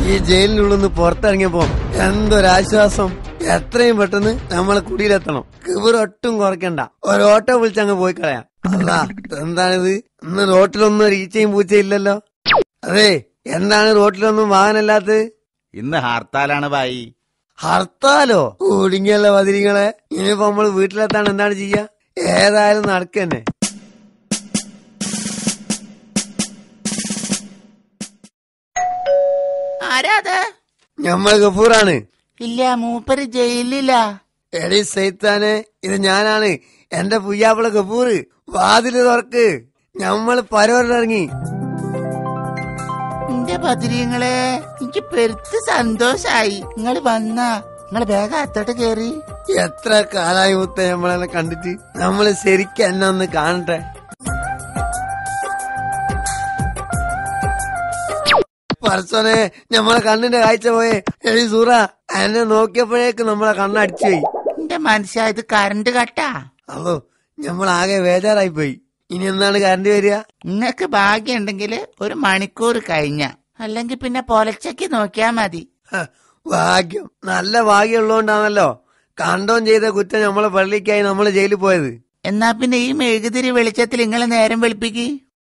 ഈ ജയിലിനുള്ളിൽ പുറത്തിറങ്ങിയപ്പോ എന്തൊരാശ്വാസം. എത്രയും പെട്ടെന്ന് നമ്മളെ കുടിയിലെത്തണം. കിബിറൊട്ടും കുറയ്ക്കണ്ട. ഒരോട്ടോ വിളിച്ചങ്ങ് പോയി കളയാം. അല്ലാ എന്താണിത്? ഇന്ന് റോട്ടിലൊന്നും ഒരു ഈച്ചയും പൂച്ചയും ഇല്ലല്ലോ. അതെ, എന്താണ് റോട്ടിലൊന്നും വാഹനമില്ലാത്തത്? ഇന്ന് ഹർത്താലാണ് ഭായി. ഹർത്താലോ? കുടുങ്ങിയല്ലോ വതിരിങ്ങളെ. ഇനിയിപ്പോ നമ്മള് വീട്ടിലെത്താൻ എന്താണ് ചെയ്യാ? ഏതായാലും നടക്കന്നെ. ആരാത്? ഞമ്മള് ഗഫൂറാണ്. ഇല്ല, മൂപ്പര് ജയിലിലാ. എടി സൈത്താനെ, ഇത് ഞാനാണ്. എന്റെ പുയ്യാപ്പിള ഗഫൂറ്. വാതില് തുറക്ക്. ഞമ്മള് പരോരിറങ്ങി. എന്റെ ബദിരിങ്ങളെ, എനിക്ക് പെരുത്ത് സന്തോഷായി. നിങ്ങള് വന്നാ നിങ്ങള് വേഗം അത്തോട്ട് കേറി. എത്ര കാലായി മുത്ത നമ്മളെല്ലാം കണ്ടിട്ട്. നമ്മള് ശരിക്കും എന്നെ ഒന്ന് കാണട്ടെ. പറച്ചോനെ, നമ്മളെ കണ്ണിന്റെ കാഴ്ച പോയേ. എടി സൂറ, എന്നെ നോക്കിയപ്പോഴേക്ക് നമ്മളെ കണ്ണടിച്ചു പോയി. എന്റെ മനുഷ്യ, ഇത് കറണ്ട് കട്ടാ. അതോ, നമ്മളാകെ ബേജാറായി പോയി. ഇനി എന്നാണ് കറണ്ട് വരിക? നിങ്ങക്ക് ഭാഗ്യം ഉണ്ടെങ്കിൽ 1 മണിക്കൂർ കഴിഞ്ഞ, അല്ലെങ്കിൽ പിന്നെ പൊലച്ചക്ക് നോക്കിയാ മതി. ഭാഗ്യം, നല്ല ഭാഗ്യം ഉള്ളതുകൊണ്ടാണല്ലോ കണ്ടോൻ ചെയ്ത കുറ്റം നമ്മളെ പള്ളിക്കായി നമ്മള് ജയിലിൽ പോയത്. എന്നാ പിന്നെ ഈ മെഴുകുതിരി വെളിച്ചത്തിൽ നിങ്ങളെ നേരം വെളുപ്പിക്ക്.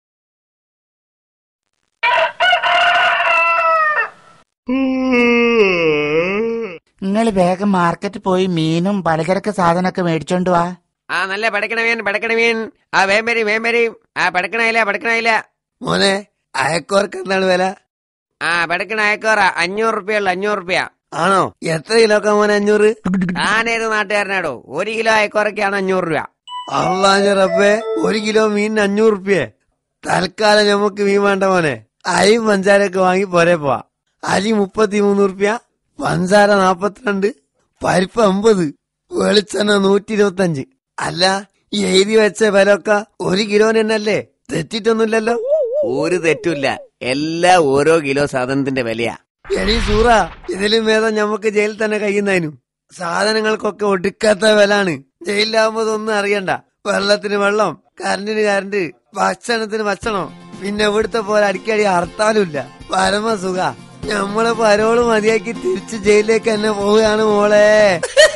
നിങ്ങൾ വേഗം മാർക്കറ്റ് പോയി മീനും പലചരക്ക് സാധനമൊക്കെ മേടിച്ചോണ്ട് വാ. നല്ല പടക്കണ മീൻ. വേമ്പരി. പടക്കണയില്ല. മോനെ, അയക്കോർക്ക് എന്താണ് വില? പടക്കണ അയക്കോറ 500 റുപ്യ. 500 റുപ്യ. ആണോ? എത്ര കിലോക്കാ മോനെ 500? താനേത് നാട്ടുകാരനാടോ? 1 കിലോ അയക്കോറക്കാണ് 500 രൂപ. അള്ളാന്റെ റബ്ബേ, 1 കിലോ മീനിന് 500 റുപ്യ. തൽക്കാലം നമുക്ക് മീൻ വേണ്ട മോനെ. അരിയും പഞ്ചാരൊക്കെ വാങ്ങി പോരെ പോവാ. അരി 33 റുപ്യ, പഞ്ചാര 42, പരിപ്പ് 50, വെളിച്ചെണ്ണ 125. അല്ല, ഈ എഴുതി വെച്ച വിലൊക്കെ 1 കിലോന് തന്നെയല്ലേ? തെറ്റിട്ടൊന്നുമില്ലല്ലോ? ഒരു തെറ്റില്ല. എല്ലാം ഓരോ കിലോ സാധനത്തിന്റെ വിലയാ. എടി സൂറ, ഇതിലും ഭേദം ഞമ്മക്ക് ജയിലിൽ തന്നെ കഴിയുന്നതിനും. സാധനങ്ങൾക്കൊക്കെ ഒടുക്കാത്ത വിലാണ്. ജയിലിലാവുമ്പോ ഒന്നും അറിയണ്ട. വെള്ളത്തിന് വെള്ളം, കറണ്ടിന് കറണ്ട്, ഭക്ഷണത്തിന് ഭക്ഷണം. പിന്നെ ഇവിടുത്തെ പോലെ അടിക്കടി ഹർത്താലും ഇല്ല. പരമസുഖ. ഞമ്മള് പരോള് മതിയാക്കി തിരിച്ച് ജയിലിലേക്ക് തന്നെ പോവുകയാണ് മോളെ.